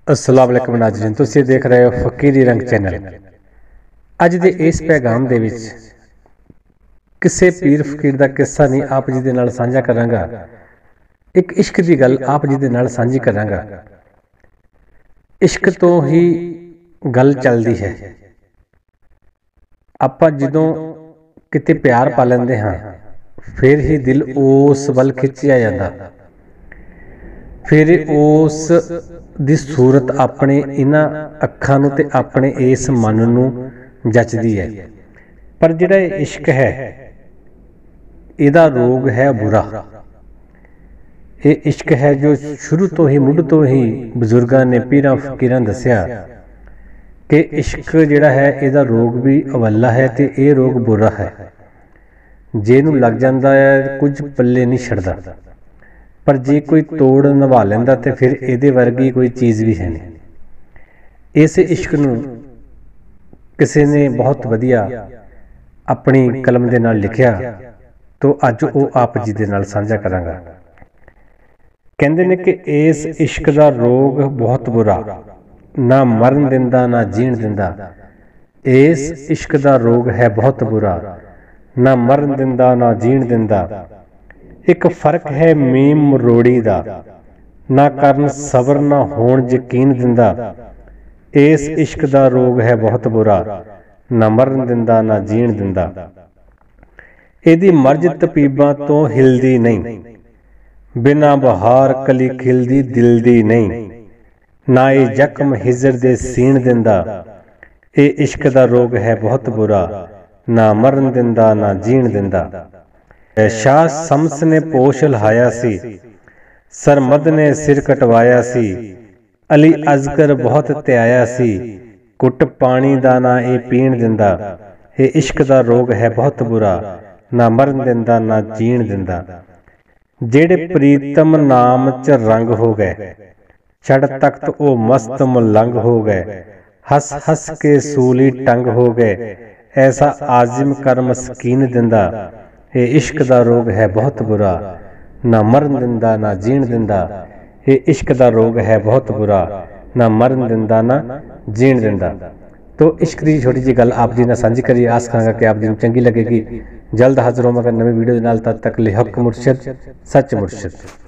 अस्सलाम वालेकुम नाज़रीन, तुसीं देख रहे हो फकीरी रंग चैनल। अज दे इस पैगाम दे विच किसी पीर फकीर का किस्सा नहीं आप जी दे नाल साझा करांगा। एक इश्क की गल आप जी दे नाल साझी करांगा। इश्क तो ही गल चलती है। आपां जदों किते प्यार पा लैंदे हां फिर ही दिल उस वल खिंचिया जांदा, फिर उस दी सूरत अपने इन्हां अखां नूं ते अपने इस मन नूं जचदी है। पर जिहड़ा इश्क है इहदा रोग है बुरा। ये इश्क है जो शुरू तो ही मुढ़ तो ही बजुर्गां ने पीरां फकीरां दस्सिया कि इश्क जिहड़ा है इहदा रोग भी अवला है ते ये रोग बुरा है। जे नूं लग जांदा है कुछ पल्ले नहीं छड्डदा, पर जे कोई तोड़ निभा लैंदा ते फिर इहदे वर्गी कोई चीज़ भी है नहीं। इस इश्क नूं किसी ने बहुत वधिया अपनी कलम दे नाल लिखिया, तो अज वो आप जी दे नाल साझा करांगा। कहंदे ने कि इस इश्क दा रोग बहुत बुरा, ना मरन दिंदा ना जीण दिंदा। इस इश्क दा रोग है बहुत बुरा, ना मरन दिंदा ना जीण दिंदा। एक फर्क है मीम मरोड़ी दा, ना करन सबर ना होण यकीन दिंदा। इस इश्क दा रोग है बहुत बुरा, ना मरन दिंदा ना जीण दिंदा। इहदी मर्ज तपीबां तो हिलदी नहीं, बिना बहार कली खिलदी दिल दी नहीं। ना ये जख्म हिजर दे सीण दिंदा। ये इश्क दा रोग है बहुत बुरा, ना मरन दिंदा ना जीण दिंदा। शाह शम्स ने पोश लहाया सी, सरमद ने सिर कटवाया सी। अली अजगर बहुत त्याया सी, कुट पानी दा ना ये पीण दिंदा। ये इश्क दा रोग है बहुत बुरा, ना मरन दिंदा ना जीण दिंदा। जेड़े प्रीतम नाम च रंग हो गए, चढ़ तख्त ओ मस्त मलंग हो गए। हस हस के सूली टंग हो गए, ऐसा आजिम कर मस्कीन दिंदा। ये इश्क दा रोग है बहुत बुरा, ना मरन दिंदा ना जीण दिंदा। ये इश्क दा रोग है बहुत बुरा, ना मरन दिंदा ना जीण दिंदा। तो इश्क की छोटी जी गल आप जी ने साझी करी। आस करांगा कि आप जी नूं चंगी लगेगी। जल्द हाजिर होवांगा नवीं वीडियो दे नाल। तद तक ले हक मुर्शद सच मुर्शद।